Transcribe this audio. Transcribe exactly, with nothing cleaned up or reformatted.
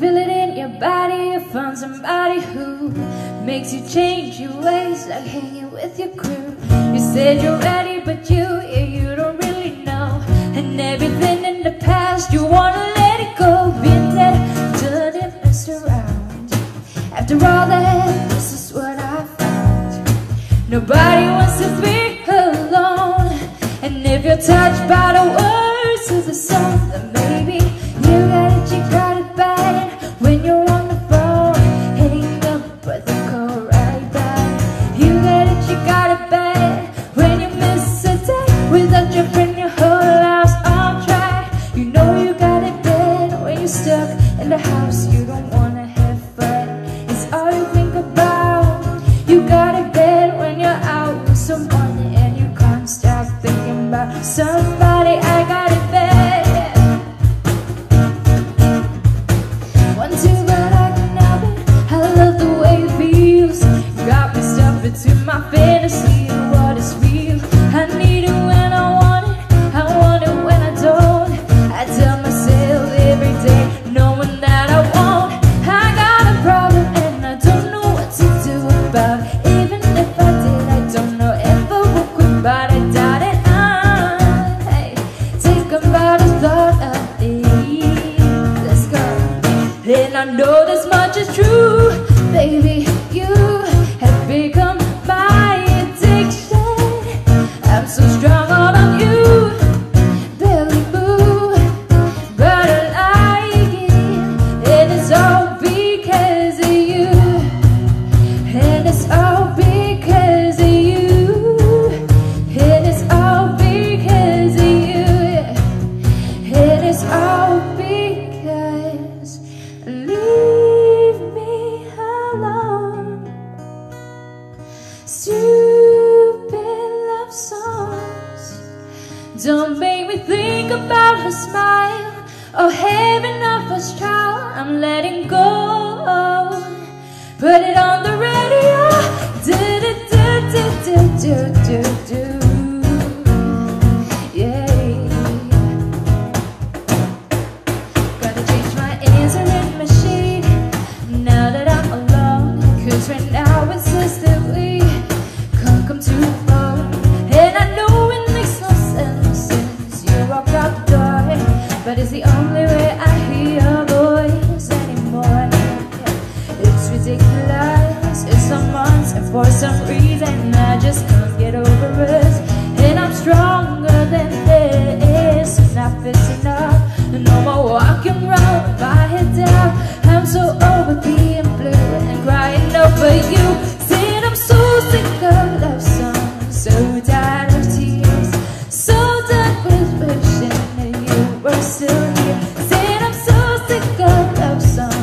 feel it in your body. You found somebody who makes you change your ways, like hanging with your crew. You said you're ready, but you, yeah, you don't really know. And everything in the past, you wanna let it go. Been there, done it, messed around. After all that, this is what I found. Nobody wants to be alone. And if you're touched by the words of the song, then maybe you got it, you got it bad. When you're on the phone, hang up, but they call right back. You got it, you got it bad. When you miss a day without your friend, your whole life's on track. You know you got it bad. When you're stuck in the house, you don't wanna have fun. It's all you think about. You got it bad when you're out with someone and you can't stop thinking about somebody. I got it bad. One, two, but I can help it. I love the way it feels. Got me stuff into my fantasy of what is real. I need it when I want it, I want it when I don't. I tell myself every day, knowing that I won't. I got a problem and I don't know what to do about it. Even if I did, I don't know if I would quit, but I doubt it. I, hey, think about the thought of it. Let's go. And I know this much is true, baby. You have become my addiction. I'm so strong on you, barely move, but I like it. And it's all because of you. And it's all because of you. And it's all because of you. And it's all because. Leave me alone. Stupid love songs don't make me think about her smile or having a first child. I'm letting go. Put it on the radio. Do do do do do do do. Yeah. Gotta change my answering machine now that I'm alone. Cause right now it says that we can't come to the phone. And I know it makes no sense since you walked out the door, but it's the only way I hear your voice anymore. It's ridiculous, it's some months, and for some reason I just can't get over it. And I'm stronger than this, enough is enough. No more walking around with my head down. I'm so over being blue and crying over you. Said I'm so sick of love songs, so tired of tears, so done with wishing that you were still here. Said I'm so sick of love songs.